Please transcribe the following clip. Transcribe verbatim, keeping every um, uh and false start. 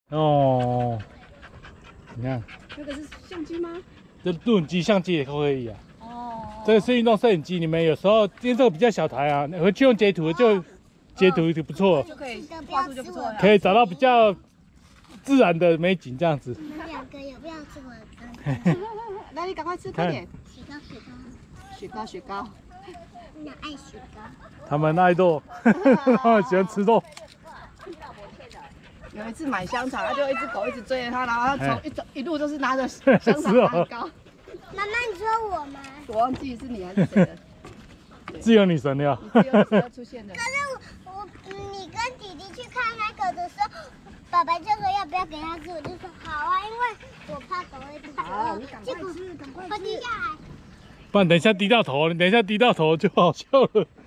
哦，你看， 那个是相机吗？ 这录影机、相机也可以啊。 哦， 这个是运动摄影机，你们有时候因为这个比较小台啊，回去用截图就截图就不错， 就可以画出就不错了。 可以找到比较自然的美景这样子。 你们两个有没有吃我的糕？ 那你赶快吃，快点！ 雪糕，雪糕， 雪糕，雪糕。 我爱雪糕。 他们爱肉，喜欢吃肉。 有一次买香肠，他就一只狗一直追着他，然后他从一走一路都是拿着香肠是哦蛋糕。 妈妈，你说我吗？ 我忘记是你还是谁了。 自由女神了。 你只有只有出现的。 可是我我你跟弟弟去看那个的时候，爸爸就说要不要给他吃，我就说好啊，因为我怕狗会肚子好， 饿。 你赶快吃，赶快我吃。 滴下来。 不然等一下滴到头，你等一下滴到头就好笑了。